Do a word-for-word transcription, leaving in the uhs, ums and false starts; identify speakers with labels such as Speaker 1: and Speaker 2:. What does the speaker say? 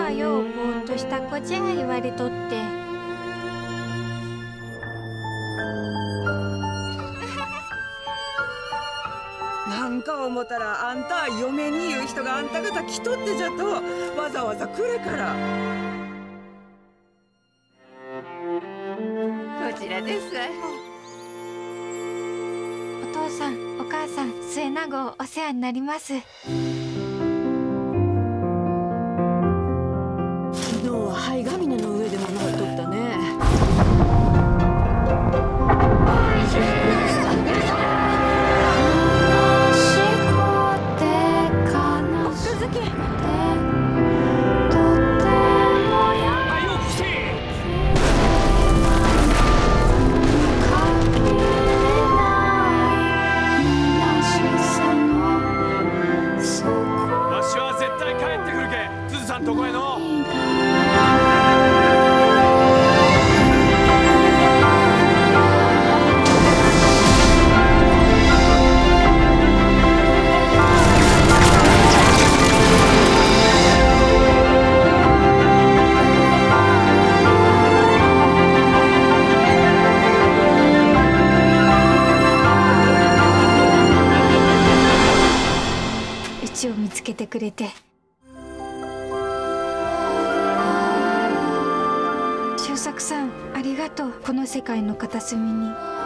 Speaker 1: はようぼーっとした子じゃ言われとって。
Speaker 2: なんか思ったらあんた嫁に言う人があんた方来とってじゃとわざわざくれから。
Speaker 3: こちらです。
Speaker 1: お父さんお母さん末永お世話になります。
Speaker 4: 昨日は灰ヶ峰の上でも乗っとったね。
Speaker 5: どこへの
Speaker 1: うちを見つけてくれて。周作さんありがとう。この世界の片隅に